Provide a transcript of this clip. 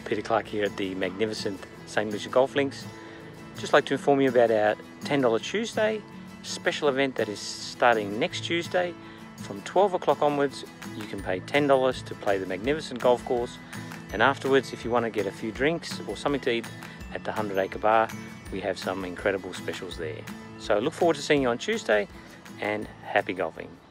Peter Clark here at the magnificent St. Lucia Golf Links. Just like to inform you about our $10 Tuesday special event that is starting next Tuesday. From 12 o'clock onwards, you can pay $10 to play the magnificent golf course, and afterwards, if you want to get a few drinks or something to eat at the 100 Acre Bar, we have some incredible specials there. So look forward to seeing you on Tuesday, and happy golfing.